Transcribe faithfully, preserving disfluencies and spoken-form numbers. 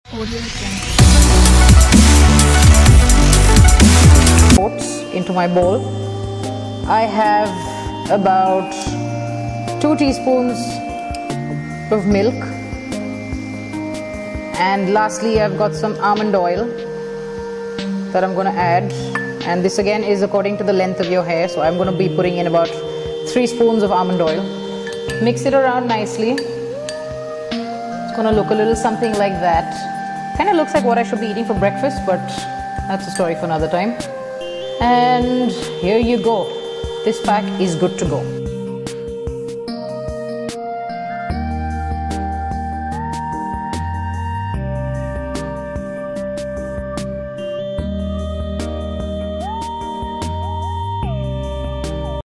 Oats into my bowl. I have about two teaspoons of milk, and lastly I've got some almond oil that I'm going to add, and this again is according to the length of your hair, so I'm going to be putting in about three spoons of almond oil. Mix it around nicely. It's going to look a little something like that. Kind of looks like what I should be eating for breakfast, but that's a story for another time. And here you go. This pack is good to go.